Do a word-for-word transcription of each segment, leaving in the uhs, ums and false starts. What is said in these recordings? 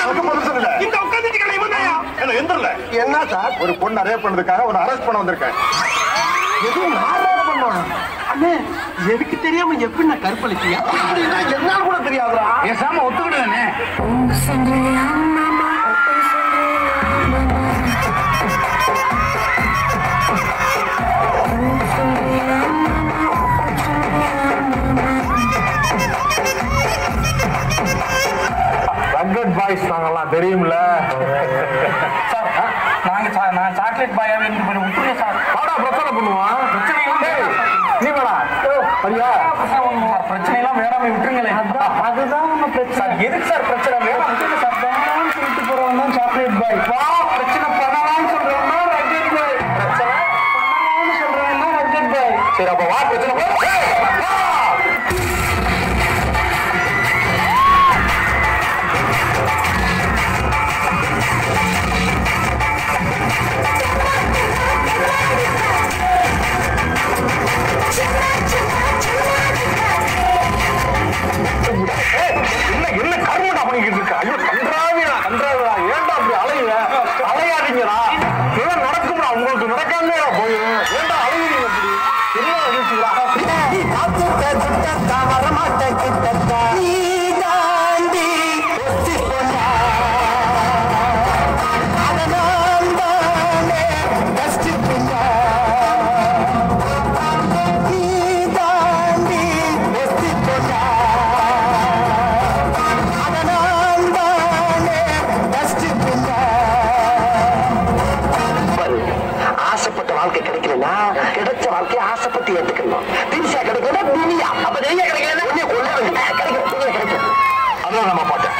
என்ன சார் ஒரு பொண்ணு அரேஞ்ச் பண்ணதுக்காக ஒரு அரெஸ்ட் பண்ண வந்திருக்கேன். எதுவும் அண்ணே எனக்கு தெரியாம எப்படி நான் கற்பழிச்சியா என்ன கூட தெரியாதுடா. பேசாம ஒத்துக்கிடுவேனே. ரங்கட் பாய்ஸ் நாங்கெல்லாம் தெரியும்ல சார். நாங்க நான் சாக்லேட் பாய் விட்டுருங்க சார். வாடா பிரச்சனை பண்ணுவான். நீ வாடா சரியா பிரச்சனை எல்லாம் வேணாம விட்டுருங்களேன். அதுதான் நம்ம பிரச்சனை. எதுக்கு சார் பிரச்சனை வேணாம் விட்டுருங்க சார். வேணாம்னு சொல்லிட்டு போறவன் தான் சாக்லேட் பாய். வா பிரச்சனை பண்ணலாம்னு சொல்றவன் தான் ரங்கட் பாய். பிரச்சனை பண்ணலாம்னு சொல்றவன் தான் ரங்கட் பாய். சரி அப்ப வா பிரச்சனை போ. என்ன கருமடா பண்ணிக்கிட்டு இருக்க? ஐயோ கன்றாவிடா கன்றாவிடா. ஏன்டா அப்படி அலையுங்க? அலையாதீங்கடா. இதெல்லாம் நடக்கும்டா. உங்களுக்கு நடக்காம போயிடும். ஏன்டா அலையுறீங்க அப்படி? என்ன அழிச்சுடா? வாழ்க்கை கிடைக்கலன்னா கிடைச்ச வாழ்க்கையை ஆசைப்பட்டு ஏத்துக்கணும். திரிசா கிடைக்கல துணியா அப்ப நிறைய கிடைக்கல கிடைக்கும் கிடைக்கும். அதான் நம்ம பாட்டேன்.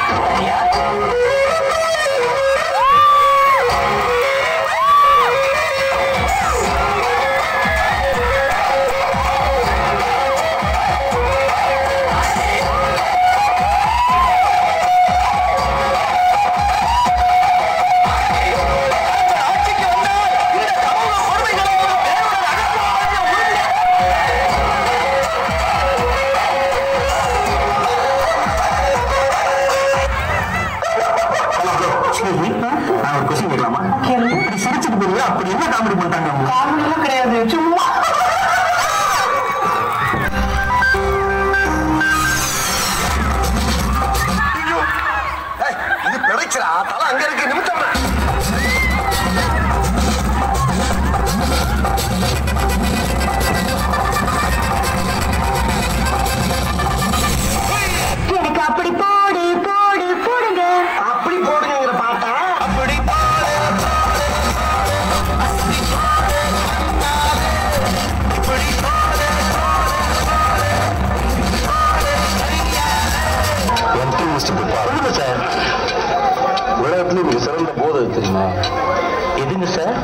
அப்படி என்ன காமெடி பண்றாங்க? காமெடிலாம் கிடையாது, சும்மா. இது பிழைச்சா தலை அங்க இருக்கு நிமித்தம். எனக்கு அப்படி போடு போடு போடுங்க. அப்படி போடுங்கிற பாட்டா? அப்படி சார் உலகத்துல மிக சிறந்த போதை தெரியுமா? எதுங்க சார்?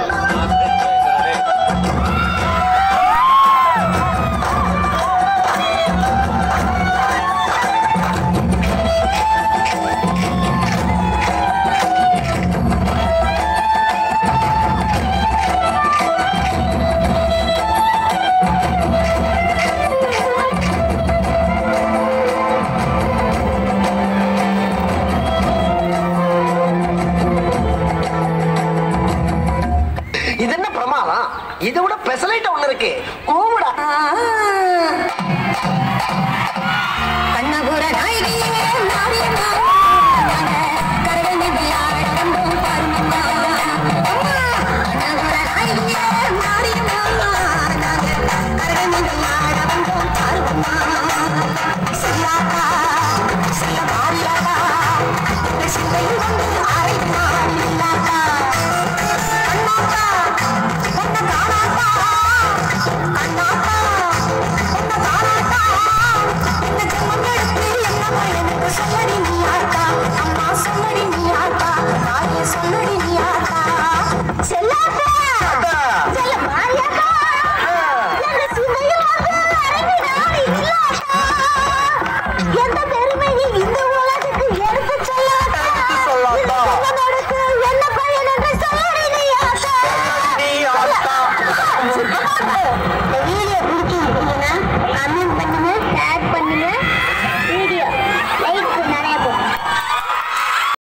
இதை விட பெசலைட் ஒண்ணு இருக்கு. கூவுடா. கண்ணபுர நாயகியே மாரியம்மா கரவெண்ணி ஆடம்பம் பருமம்மா. கண்ணபுர நாயகியே மாரியம்மா கரவெண்ணி ஆடம்பம் பருமம்மா. சில்லாக்கா சில்ல மாரியாக்கா சில்லை வந்து ஆரைமா